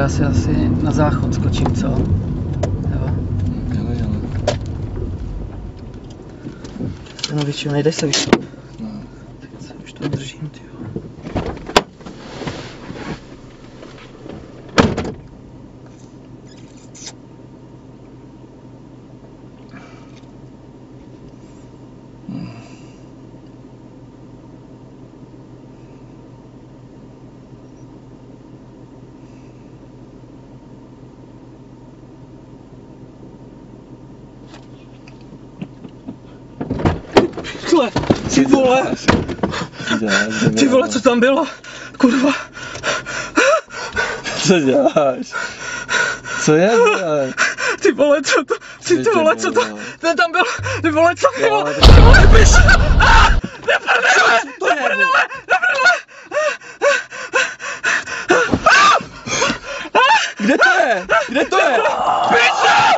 já si asi na záchod skočím, co? Jo? No většinou nejdeš se vyšlo. No. Teď se už to držím, tyjo. Ty vole! Ty vole, co tam bylo? Kurva! Co děláš? Co je, vole? Ty vole, co to? Ty vole, co to? Ten tam byl, ty vole, co ty vole? Jo, Ty vole, piš! Neprdele! Co to je? Neprdele! Kde to je? Kde to je? Piče!